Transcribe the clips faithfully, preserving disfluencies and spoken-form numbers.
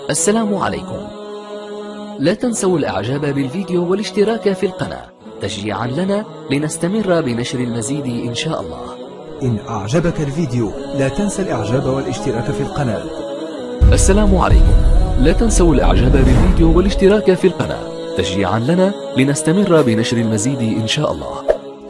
السلام عليكم. لا تنسوا الاعجاب بالفيديو والاشتراك في القناة تشجيعا لنا لنستمر بنشر المزيد ان شاء الله. إن أعجبك الفيديو لا تنسى الإعجاب والاشتراك في القناة. السلام عليكم. لا تنسوا الاعجاب بالفيديو والاشتراك في القناة تشجيعا لنا لنستمر بنشر المزيد ان شاء الله.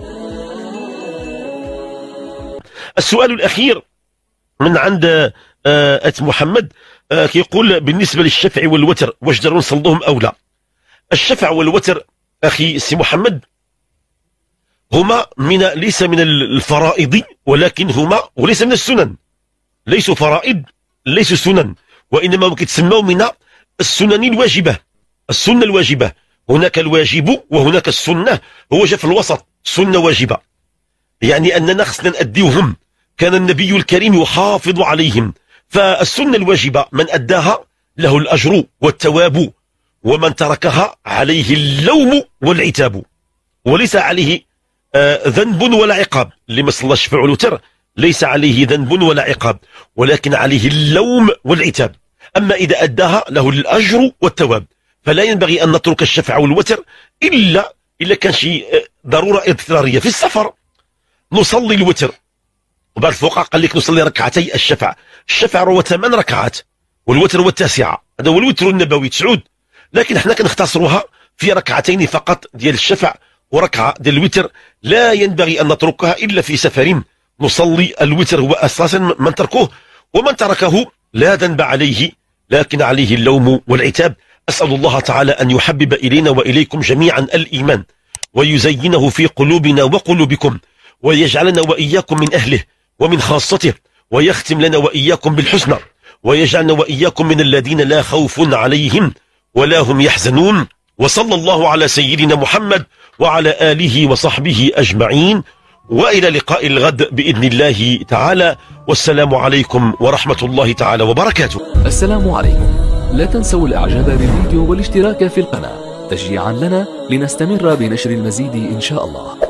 السؤال الأخير من عند أت محمد كيقول بالنسبة للشفع والوتر واش ضروري نصلوهم أو لا؟ الشفع والوتر أخي سي محمد هما من ليس من الفرائض ولكن هما وليس من السنن، ليسوا فرائض ليسوا سنن، وإنما كيتسموا من السنن الواجبة. السنة الواجبة هناك الواجب وهناك السنة، هو جاء في الوسط سنة واجبة، يعني أننا خصنا نأديوهم، كان النبي الكريم يحافظ عليهم. فالسنة الواجبة من أداها له الأجر والثواب، ومن تركها عليه اللوم والعتاب، وليس عليه آه ذنب ولا عقاب. اللي ما صلى الشفع والوتر ليس عليه ذنب ولا عقاب، ولكن عليه اللوم والعتاب. أما إذا أداها له الأجر والثواب، فلا ينبغي أن نترك الشفع والوتر إلا إلا كان شيء ضرورة اضطرارية. في السفر نصلي الوتر، وبعض الفقهاء قال لك نصلي ركعتي الشفع. الشفع هو ثمان ركعات والوتر هو التاسعة، هذا هو الوتر النبوي تسعود، لكن احنا كنختصروها في ركعتين فقط ديال الشفع وركعة ديال الوتر. لا ينبغي أن نتركها إلا في سفر. نصلي الوتر هو أساسا من تركه، ومن تركه لا ذنب عليه لكن عليه اللوم والعتاب. أسأل الله تعالى أن يحبب إلينا وإليكم جميعا الإيمان، ويزينه في قلوبنا وقلوبكم، ويجعلنا وإياكم من أهله ومن خاصته، ويختم لنا وإياكم بالحسنى، ويجعلنا وإياكم من الذين لا خوف عليهم ولا هم يحزنون. وصلى الله على سيدنا محمد وعلى آله وصحبه أجمعين، وإلى لقاء الغد بإذن الله تعالى، والسلام عليكم ورحمة الله تعالى وبركاته. السلام عليكم. لا تنسوا الاعجاب بالفيديو والاشتراك في القناة تشجيعا لنا لنستمر بنشر المزيد ان شاء الله.